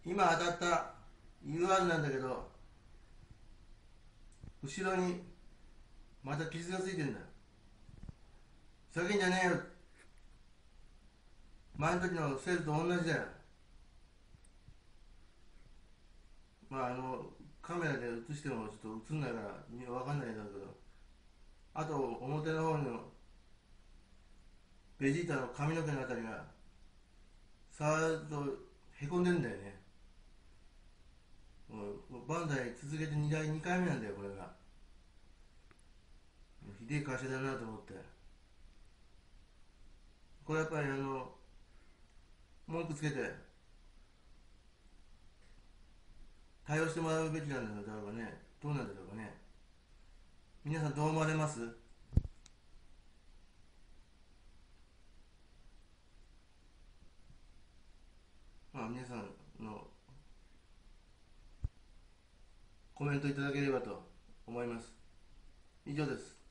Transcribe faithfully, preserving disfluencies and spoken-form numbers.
今当たった ユーアール なんだけど、後ろにまた傷がついてんだ。ふざけんじゃねえよ。前の時のセールと同じだよ。まああのカメラで映してもちょっと映んないから分かんないんだけど、あと表の方のベジータの髪の毛のあたりがさーっとへこんでんだよね。もうバンダイ続けてにだいにかいめなんだよこれが。ひでえ会社だなと思って、これやっぱりあの文句つけて対応してもらうべきなんだろうかね。どうなんだろうかね。皆さんどう思われます？まあ皆さんのコメントいただければと思います。以上です。